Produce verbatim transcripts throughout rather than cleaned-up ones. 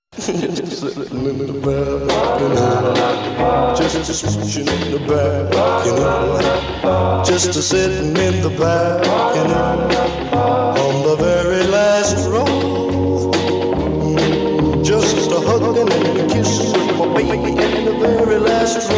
Just sitting in the balcony, just swishing in the balcony, just a sitting in the balcony, on the very last row, just a hugging and a kissing with my baby in the very last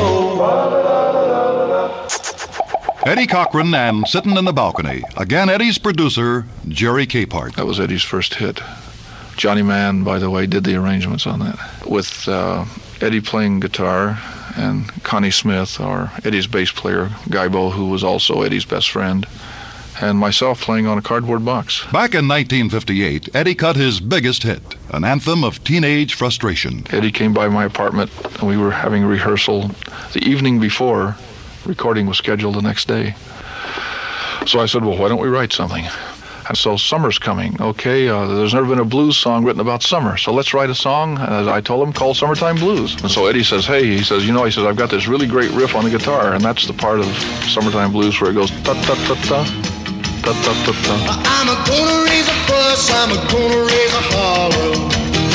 row. Eddie Cochran and Sittin' in the Balcony. Again, Eddie's producer, Jerry Capehart. That was Eddie's first hit. Johnny Mann, by the way, did the arrangements on that. With uh, Eddie playing guitar and Connie Smith, or Eddie's bass player, Guybo, who was also Eddie's best friend, and myself playing on a cardboard box. Back in nineteen fifty-eight, Eddie cut his biggest hit, an anthem of teenage frustration. Eddie came by my apartment, and we were having rehearsal the evening before. Recording was scheduled the next day. So I said, well, why don't we write something? And so summer's coming. Okay, uh, there's never been a blues song written about summer, so let's write a song, as I told him, called Summertime Blues. And so Eddie says, hey, he says, you know, he says, I've got this really great riff on the guitar, and that's the part of Summertime Blues where it goes ta-ta-ta-ta, ta-ta-ta-ta. I'm a gonna raise a fuss, I'm a gonna raise a holler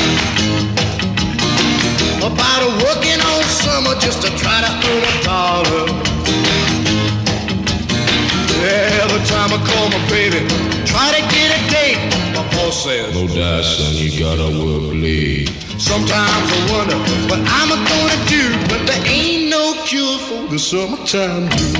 about a working all summer just to try to earn a dollar. Every time I call my baby, try to get a date, my boss says, no doubt, son, you gotta work late. Sometimes I wonder what I'm gonna do, but there ain't no cure for the summertime blues.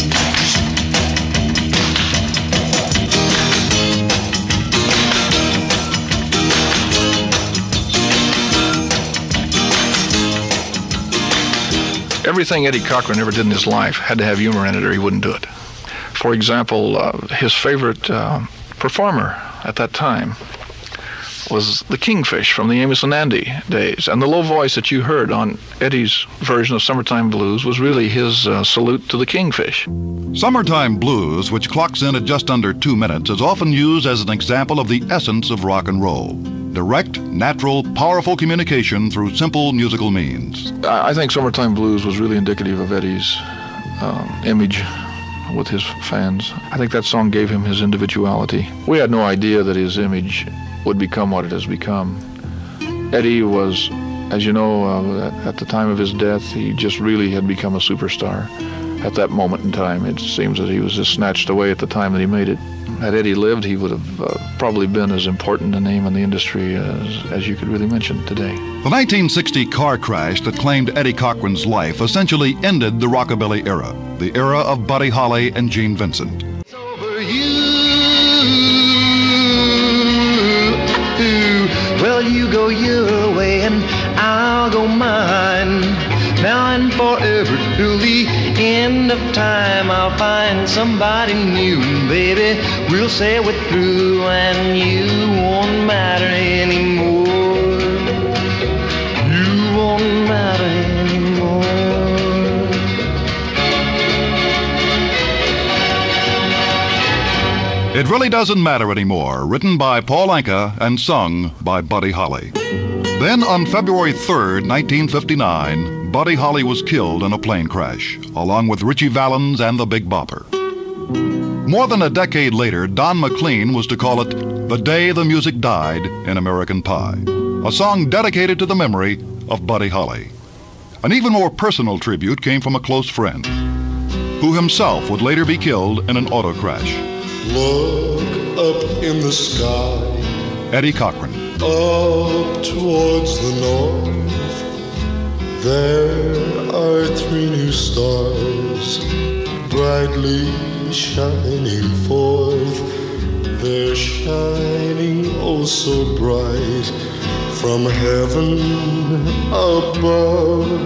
Everything Eddie Cochran ever did in his life had to have humor in it or he wouldn't do it. For example, uh, his favorite uh, performer at that time was the Kingfish from the Amos and Andy days. And the low voice that you heard on Eddie's version of Summertime Blues was really his uh, salute to the Kingfish. Summertime Blues, which clocks in at just under two minutes, is often used as an example of the essence of rock and roll. Direct, natural, powerful communication through simple musical means. I think Summertime Blues was really indicative of Eddie's um, image with his fans. I think that song gave him his individuality. We had no idea that his image would become what it has become. Eddie was, as you know, uh, at the time of his death, he just really had become a superstar. At that moment in time, it seems that he was just snatched away at the time that he made it. Had Eddie lived, he would have uh, probably been as important a name in the industry as, as you could really mention today. The nineteen sixty car crash that claimed Eddie Cochran's life essentially ended the rockabilly era, the era of Buddy Holly and Gene Vincent. It's over you. Well, you go your way and I'll go mine. Now and forever till the end of time, I'll find somebody new, and baby, we'll say we're through, and you won't matter anymore. You won't matter anymore. It Really Doesn't Matter Anymore, written by Paul Anka and sung by Buddy Holly. Then on February third, nineteen fifty-nine, Buddy Holly was killed in a plane crash, along with Ritchie Valens and the Big Bopper. More than a decade later, Don McLean was to call it The Day the Music Died in American Pie, a song dedicated to the memory of Buddy Holly. An even more personal tribute came from a close friend, who himself would later be killed in an auto crash. Look up in the sky, Eddie Cochran. up towards the north, there are three new stars, brightly shining forth. They're shining oh so bright from heaven above.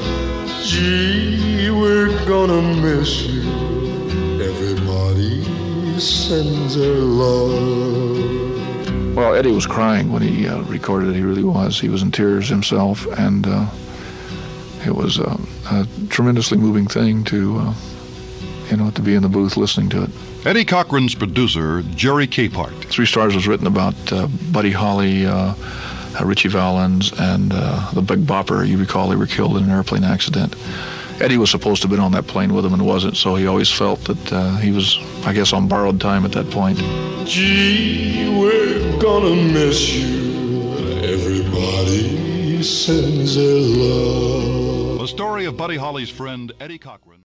Gee, we're gonna miss you. Everybody sends their love. Well, Eddie was crying when he uh, recorded it. He really was. He was in tears himself, and uh, it was uh, a tremendously moving thing to, uh, you know, to be in the booth listening to it. Eddie Cochran's producer, Jerry Capehart. Three Stars was written about uh, Buddy Holly, uh, uh, Ritchie Valens, and uh, the Big Bopper. You recall they were killed in an airplane accident. Eddie was supposed to have been on that plane with him and wasn't, so he always felt that uh, he was, I guess, on borrowed time at that point. Gee, we're gonna miss you. Everybody sends her love. The story of Buddy Holly's friend Eddie Cochran.